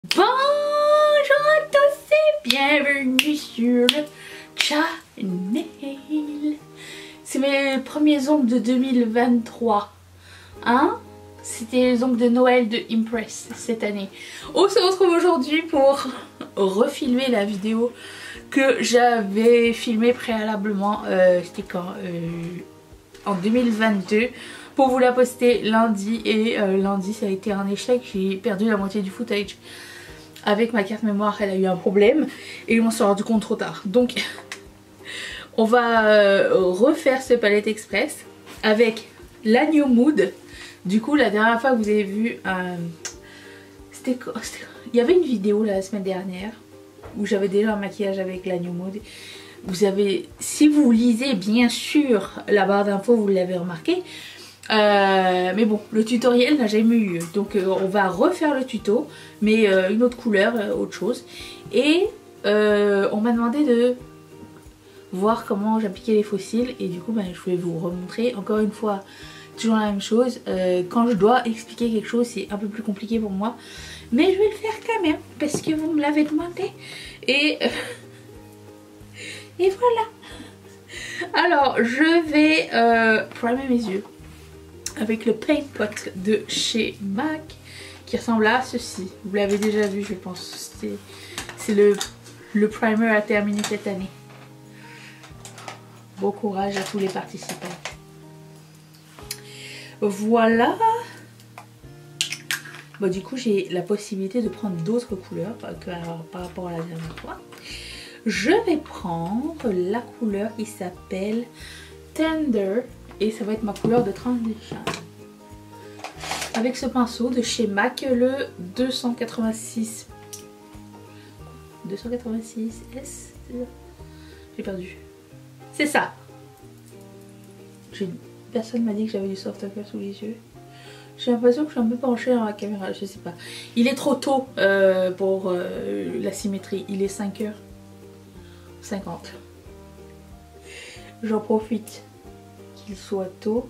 Bonjour à tous et bienvenue sur le channel. C'est mes premiers ongles de 2023. Hein? C'était les ongles de Noël de Impress cette année. On se retrouve aujourd'hui pour refilmer la vidéo que j'avais filmée préalablement. C'était quand en 2022. Pour vous la poster lundi. Et lundi ça a été un échec. J'ai perdu la moitié du footage. Avec ma carte mémoire, elle a eu un problème et on s'est rendu compte trop tard. Donc on va refaire ce palette express avec la New Mood. Du coup la dernière fois que vous avez vu, il y avait une vidéo la semaine dernière où j'avais déjà un maquillage avec la New Mood. Vous avez, si vous lisez bien sûr la barre d'infos, vous l'avez remarqué. Mais bon, le tutoriel n'a jamais eu lieu. Donc on va refaire le tuto, mais une autre couleur, autre chose. Et on m'a demandé de voir comment j'appliquais les fossiles. Et du coup je vais vous remontrer encore une fois. Toujours la même chose. Quand je dois expliquer quelque chose, c'est un peu plus compliqué pour moi. Mais je vais le faire quand même, parce que vous me l'avez demandé. Et voilà. Alors je vais primer mes yeux avec le Paint Pot de chez MAC qui ressemble à ceci. Vous l'avez déjà vu, je pense. C'est le primer à terminer cette année. Bon courage à tous les participants. Voilà. Bon, du coup j'ai la possibilité de prendre d'autres couleurs par rapport à la dernière fois. Je vais prendre la couleur qui s'appelle Tender. Et ça va être ma couleur de transition. Avec ce pinceau de chez MAC, le 286. 286S. J'ai perdu. C'est ça. Personne m'a dit que j'avais du soft cover sous les yeux. J'ai l'impression que je suis un peu penchée dans la caméra, je sais pas. Il est trop tôt pour la symétrie. Il est 5h50. J'en profite qu'il soit tôt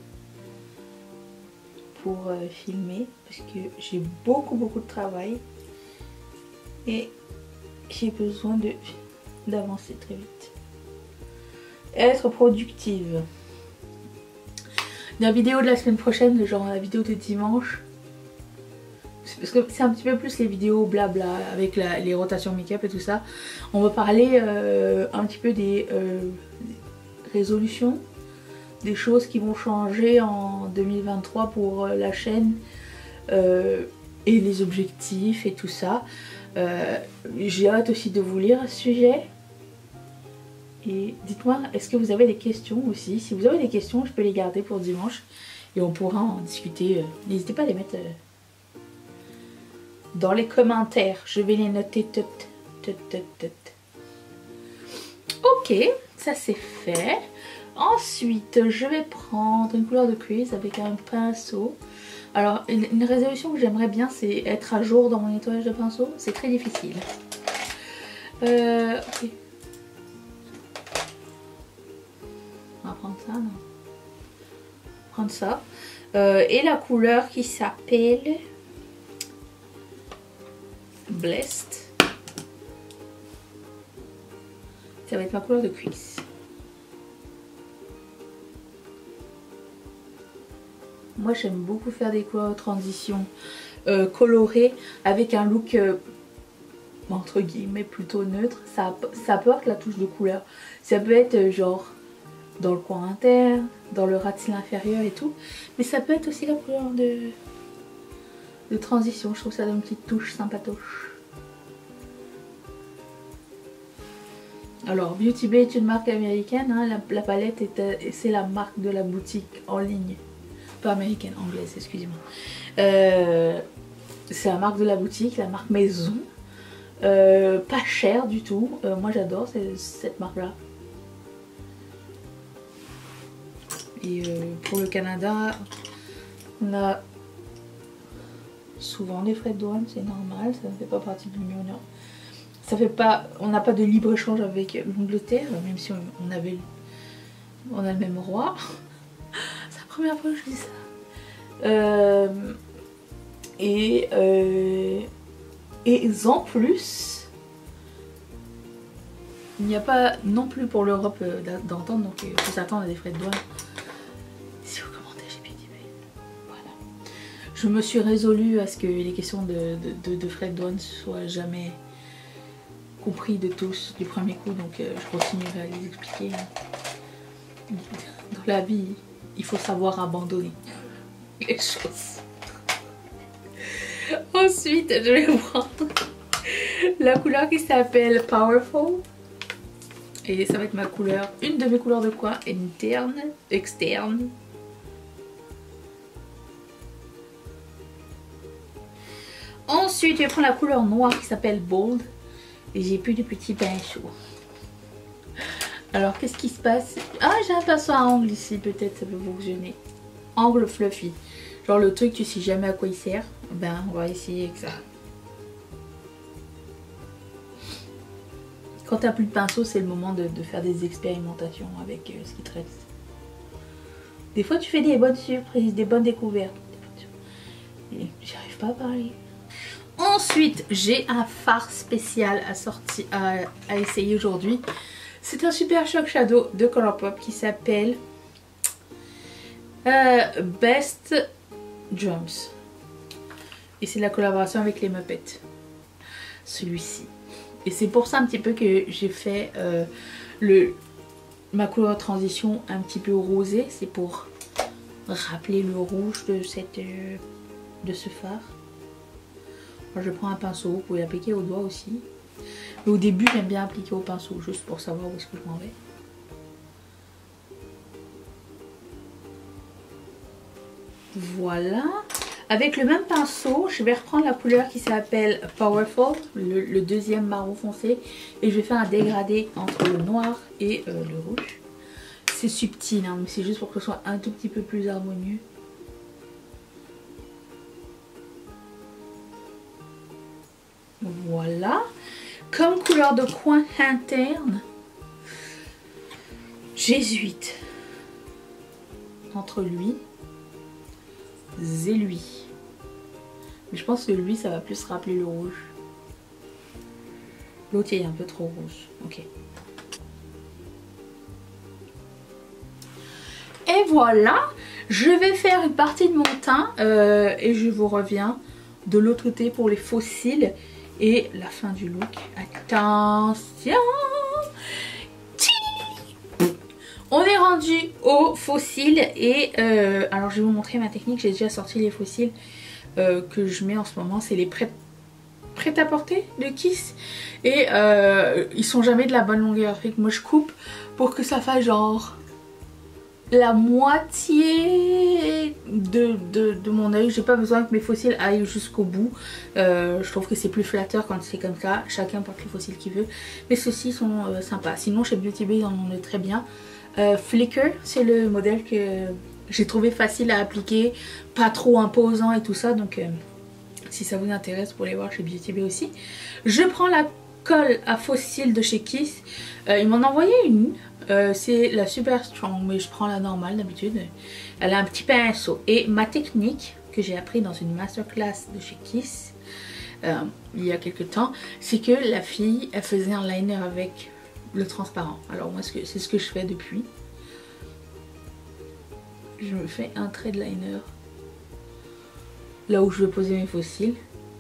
pour filmer parce que j'ai beaucoup de travail et j'ai besoin d'avancer très vite, être productive. La vidéo de la semaine prochaine, genre la vidéo de dimanche, parce que c'est un petit peu plus les vidéos blabla avec les rotations make-up et tout ça, on va parler un petit peu des résolutions, des choses qui vont changer en 2023 pour la chaîne et les objectifs et tout ça. J'ai hâte aussi de vous lire à ce sujet. Et dites-moi, est-ce que vous avez des questions aussi? Si vous avez des questions, je peux les garder pour dimanche et on pourra en discuter. N'hésitez pas à les mettre dans les commentaires. Je vais les noter toutes. Ok, ça c'est fait. Ensuite, je vais prendre une couleur de crease avec un pinceau. Alors, une résolution que j'aimerais bien, c'est être à jour dans mon nettoyage de pinceau. C'est très difficile. Ok. On va prendre ça, non? On va prendre ça. Et la couleur qui s'appelle Blessed. Ça va être ma couleur de crease. Moi j'aime beaucoup faire des couleurs de transition colorées avec un look entre guillemets plutôt neutre. Ça apporte la touche de couleur. Ça peut être genre dans le coin interne, dans le ras de cils inférieur et tout. Mais ça peut être aussi la couleur de transition. Je trouve ça donne une petite touche sympatoche. Alors Beauty Bay est une marque américaine. Hein. La palette c'est la marque de la boutique en ligne. Pas américaine, anglaise, excusez-moi. C'est la marque de la boutique, la marque maison. Pas cher du tout. Moi j'adore cette marque-là. Et pour le Canada, on a souvent des frais de douane, c'est normal, ça ne fait pas partie de l'Union. Ça fait pas, on n'a pas de libre-échange avec l'Angleterre, même si on a le même roi. C'est la première fois que je dis ça. Et en plus, il n'y a pas non plus pour l'Europe d'entendre, donc il faut s'attendre à des frais de douane. Si vous commandez chez Beauty Bay. Voilà. Je me suis résolue à ce que les questions de frais de douane soient jamais compris de tous du premier coup, donc je continuerai à les expliquer. Dans la vie, il faut savoir abandonner les choses. Ensuite, je vais prendre la couleur qui s'appelle Powerful. Et ça va être ma couleur, une de mes couleurs de quoi? Interne, externe. Ensuite, je vais prendre la couleur noire qui s'appelle Bold. Et j'ai plus de petits pinceaux. Alors, qu'est-ce qui se passe? Ah, j'ai un pinceau à angle ici, peut-être ça peut fonctionner. Angle fluffy. Genre le truc, tu sais jamais à quoi il sert. Ben, on va essayer avec ça. Quand t'as plus de pinceau, c'est le moment de faire des expérimentations avec ce qui te reste. Des fois, tu fais des bonnes surprises, des bonnes découvertes. J'y arrive pas à parler. Ensuite, j'ai un fard spécial à essayer aujourd'hui. C'est un super shock shadow de Colourpop qui s'appelle Best Drums. Et c'est la collaboration avec les Muppets. Celui-ci. Et c'est pour ça un petit peu que j'ai fait ma couleur de transition un petit peu rosée. C'est pour rappeler le rouge de ce fard. Moi, je prends un pinceau, vous pouvez l'appliquer au doigt aussi. Mais au début, j'aime bien appliquer au pinceau, juste pour savoir où est-ce que je m'en vais. Voilà. Avec le même pinceau, je vais reprendre la couleur qui s'appelle Powerful, le deuxième marron foncé. Et je vais faire un dégradé entre le noir et le rouge. C'est subtil, hein, mais c'est juste pour que ce soit un tout petit peu plus harmonieux. Voilà. Comme couleur de coin interne, j'hésite entre lui et lui. Mais je pense que lui, ça va plus rappeler le rouge. L'autre, il est un peu trop rouge. Ok. Et voilà. Je vais faire une partie de mon teint et je vous reviens de l'autre côté pour les faux cils. Et la fin du look. Attention! On est rendu aux faux cils. Et alors je vais vous montrer ma technique. J'ai déjà sorti les faux cils que je mets en ce moment. C'est les prêt à porter de Kiss. Et ils sont jamais de la bonne longueur. Fait que moi je coupe pour que ça fasse genre la moitié de mon œil. J'ai pas besoin que mes faux cils aillent jusqu'au bout. Je trouve que c'est plus flatteur quand c'est comme ça. Chacun porte les faux cils qu'il veut. Mais ceux-ci sont sympas. Sinon chez Beauty Bay ils en ont très bien. Flicker, c'est le modèle que j'ai trouvé facile à appliquer. Pas trop imposant et tout ça. Donc si ça vous intéresse, vous pouvez les voir chez Beauty Bay aussi. Je prends la colle à faux cils de chez Kiss. Ils m'en ont envoyé une. C'est la Super Strong, mais je prends la normale d'habitude. Elle a un petit pinceau. Et ma technique que j'ai appris dans une masterclass de chez Kiss il y a quelques temps, c'est que la fille, elle faisait un liner avec le transparent. Alors moi, c'est ce que je fais depuis. Je me fais un trait de liner là où je veux poser mes faux cils.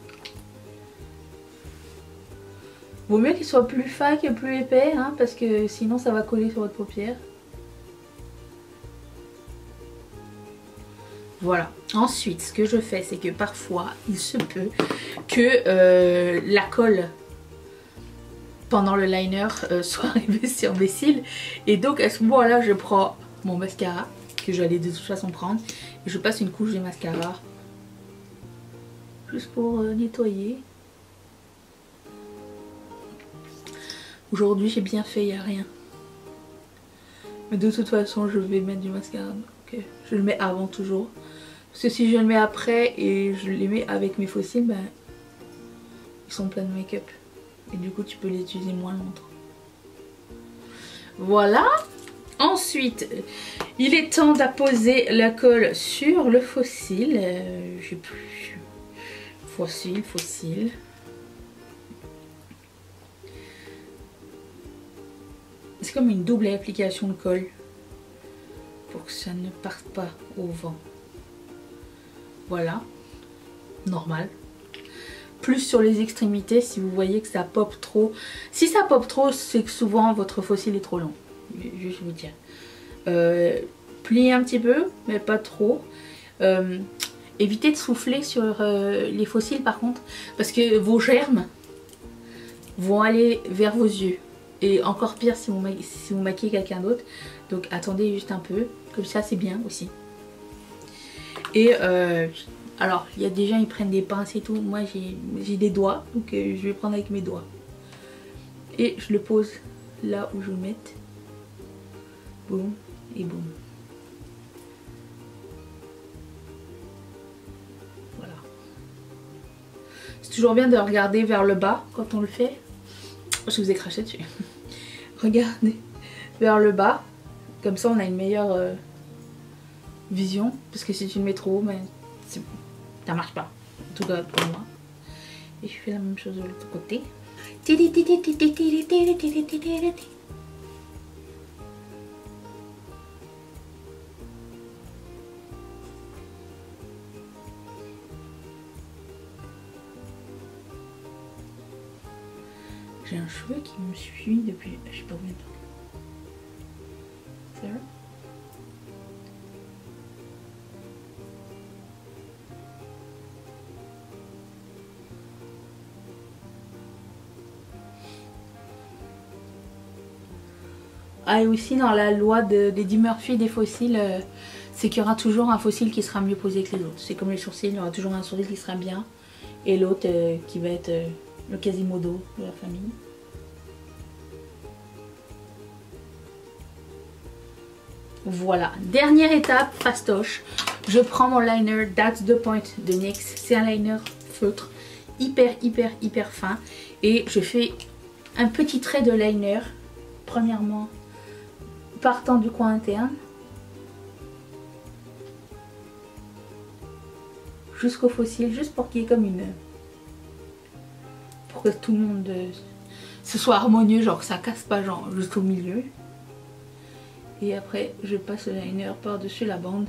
Vaut mieux qu'il soit plus fin que plus épais, hein, parce que sinon ça va coller sur votre paupière. Voilà. Ensuite, ce que je fais, c'est que parfois, il se peut que la colle pendant le liner soit arrivée sur mes cils. Et donc à ce moment-là, je prends mon mascara, que j'allais de toute façon prendre, et je passe une couche de mascara, juste pour nettoyer. Aujourd'hui j'ai bien fait, il n'y a rien. Mais de toute façon je vais mettre du mascara. Donc, je le mets avant toujours. Parce que si je le mets après et je les mets avec mes faux cils, ben, ils sont pleins de make-up. Et du coup tu peux les utiliser moins longtemps. Voilà. Ensuite, il est temps d'apposer la colle sur le faux cil. J'ai plus. Faux cil. comme une double application de colle pour que ça ne parte pas au vent. Voilà, normal. Plus sur les extrémités si vous voyez que ça pop trop. Si ça pop trop, c'est que souvent votre fossile est trop long. Juste vous dire. Pliez un petit peu, mais pas trop. Évitez de souffler sur les fossiles par contre, parce que vos germes vont aller vers vos yeux. Et encore pire si vous maquillez quelqu'un d'autre. Donc attendez juste un peu, comme ça c'est bien aussi. Et alors il y a des gens ils prennent des pinces et tout, moi j'ai des doigts, donc je vais prendre avec mes doigts. Et je le pose là où je veux le mettre. Boum et boum. Voilà. C'est toujours bien de regarder vers le bas quand on le fait. Je vous ai craché dessus. Regardez vers le bas, comme ça on a une meilleure vision, parce que si tu le mets trop haut, mais ça marche pas, en tout cas pour moi. Et je fais la même chose de l'autre côté. J'ai un cheveu qui me suit depuis je sais pas combien de temps. C'est vrai? Ah, et aussi dans la loi d'Eddie Murphy des fossiles, c'est qu'il y aura toujours un fossile qui sera mieux posé que les autres. C'est comme les sourcils, il y aura toujours un sourcil qui sera bien et l'autre qui va être le Quasimodo de la famille. Voilà, dernière étape, fastoche. Je prends mon liner That's the Point de NYX. C'est un liner feutre, hyper fin. Et je fais un petit trait de liner, premièrement, partant du coin interne jusqu'au fossile, juste pour qu'il y ait comme une... pour que tout le monde ce soit harmonieux, genre que ça casse pas, genre juste au milieu. Et après je passe le liner par dessus la bande,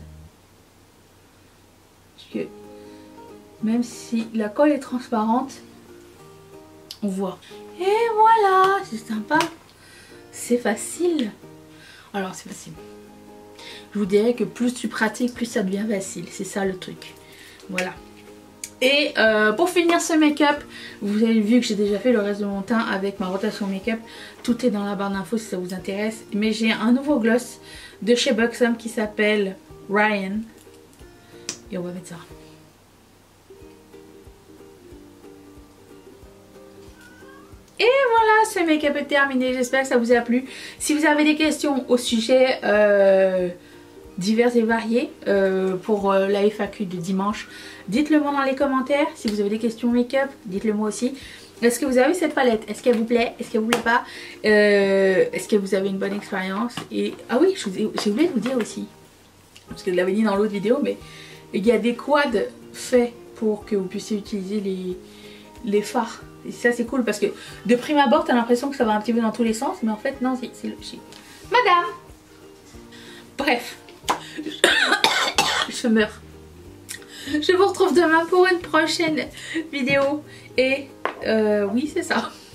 parce que même si la colle est transparente, on voit. Et voilà, c'est sympa, c'est facile. Alors c'est facile. Je vous dirais que plus tu pratiques, plus ça devient facile. C'est ça le truc. Voilà. Et pour finir ce make-up, vous avez vu que j'ai déjà fait le reste de mon teint avec ma rotation make-up. Tout est dans la barre d'infos si ça vous intéresse. Mais j'ai un nouveau gloss de chez Buxom qui s'appelle Ryan. Et on va mettre ça. Et voilà, ce make-up est terminé. J'espère que ça vous a plu. Si vous avez des questions au sujet divers et variés pour la FAQ de dimanche, dites-le moi dans les commentaires. Si vous avez des questions make-up, dites-le moi aussi. Est-ce que vous avez cette palette? Est-ce qu'elle vous plaît? Est-ce qu'elle vous plaît pas? Est-ce que vous avez une bonne expérience? Et ah oui, j'ai oublié de vous dire aussi, parce que je l'avais dit dans l'autre vidéo, mais il y a des quads faits pour que vous puissiez utiliser les fards. Et ça c'est cool parce que de prime abord t'as l'impression que ça va un petit peu dans tous les sens, mais en fait non, c'est logique. Madame. Bref. Je meurs. Je vous retrouve demain pour une prochaine vidéo. Et oui c'est ça.